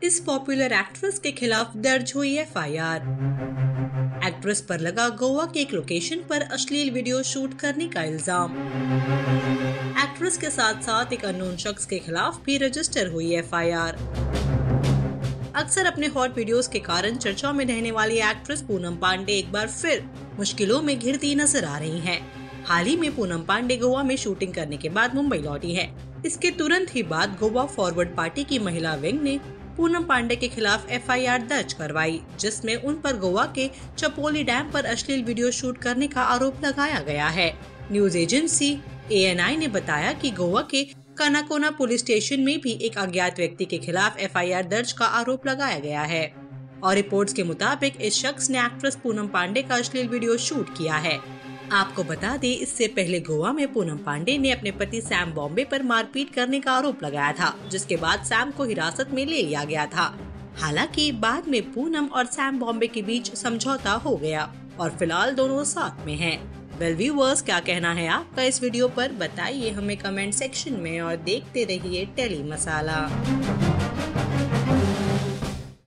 इस popular actress के खिलाफ दर्ज हुई एफआईआर। एक्ट्रेस पर लगा गोवा के एक लोकेशन पर अश्लील वीडियो शूट करने का इल्जाम। एक्ट्रेस के साथ साथ एक अननोन शख्स के खिलाफ भी रजिस्टर हुई एफआईआर। अक्सर अपने हॉट वीडियोस के कारण चर्चा में रहने वाली एक्ट्रेस पूनम पांडे एक बार फिर मुश्किलों में घिरती नजर आ रही हैं। हाल ही में पूनम पांडे गोवा में शूटिंग करने के बाद मुंबई लौटी है। इसके तुरंत ही बाद गोवा फॉरवर्ड पार्टी की महिला विंग ने पूनम पांडे के खिलाफ एफआईआर दर्ज करवाई, जिसमें उन पर गोवा के चपोली डैम पर अश्लील वीडियो शूट करने का आरोप लगाया गया है। न्यूज एजेंसी ANI ने बताया कि गोवा के कनाकोना पुलिस स्टेशन में भी एक अज्ञात व्यक्ति के खिलाफ एफआईआर दर्ज का आरोप लगाया गया है और रिपोर्ट्स के मुताबिक इस शख्स ने एक्ट्रेस पूनम पांडे का अश्लील वीडियो शूट किया है। आपको बता दें, इससे पहले गोवा में पूनम पांडे ने अपने पति सैम बॉम्बे पर मारपीट करने का आरोप लगाया था, जिसके बाद सैम को हिरासत में ले लिया गया था। हालांकि बाद में पूनम और सैम बॉम्बे के बीच समझौता हो गया और फिलहाल दोनों साथ में हैं। वेल व्यूअर्स, क्या कहना है आपका इस वीडियो पर? बताइए हमें कमेंट सेक्शन में और देखते रहिए टेली मसाला।